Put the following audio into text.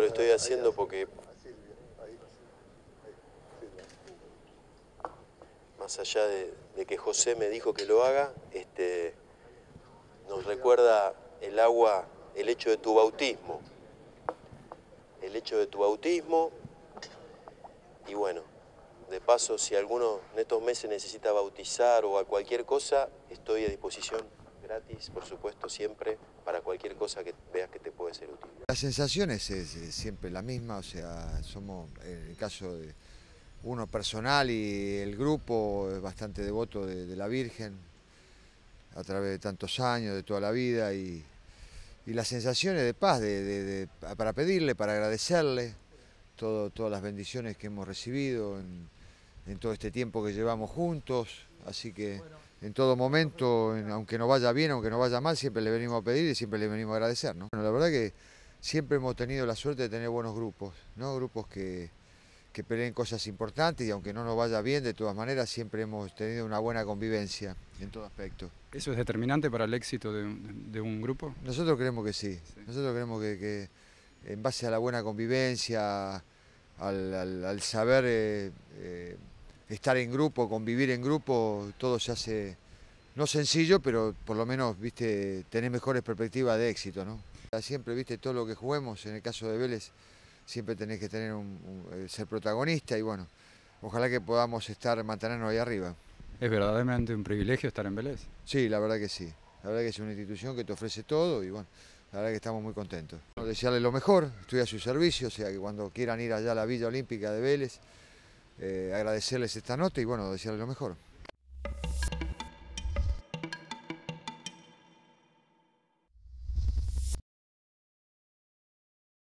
estoy haciendo porque, más allá de que José me dijo que lo haga, nos recuerda el agua, el hecho de tu bautismo. El hecho de tu bautismo. Y bueno, de paso, si alguno en estos meses necesita bautizar o a cualquier cosa, estoy a disposición gratis, por supuesto, siempre, para cualquier cosa que veas que te puede ser útil. La sensación es siempre la misma, o sea, somos, en el caso de uno personal y el grupo, es bastante devoto de la Virgen, a través de tantos años, de toda la vida, y las sensaciones de paz, para pedirle, para agradecerle todas las bendiciones que hemos recibido en todo este tiempo que llevamos juntos, así que en todo momento, aunque nos vaya bien, aunque nos vaya mal, siempre le venimos a pedir y siempre le venimos a agradecer, ¿no? Bueno, la verdad que siempre hemos tenido la suerte de tener buenos grupos, ¿no? Grupos que peleen cosas importantes y aunque no nos vaya bien, de todas maneras siempre hemos tenido una buena convivencia en todo aspecto. ¿Eso es determinante para el éxito de un grupo? Nosotros creemos que sí, nosotros creemos que en base a la buena convivencia, al saber estar en grupo, convivir en grupo, todo se hace, no sencillo, pero por lo menos, viste, tenés mejores perspectivas de éxito, ¿no? Siempre, viste, todo lo que juguemos, en el caso de Vélez, siempre tenés que tener ser protagonista y bueno, ojalá que podamos mantenernos ahí arriba. ¿Es verdaderamente un privilegio estar en Vélez? Sí, la verdad que sí. La verdad que es una institución que te ofrece todo y bueno, la verdad que estamos muy contentos. Desearle lo mejor, estoy a su servicio, o sea que cuando quieran ir allá a la Villa Olímpica de Vélez, agradecerles esta nota y bueno, desearle lo mejor.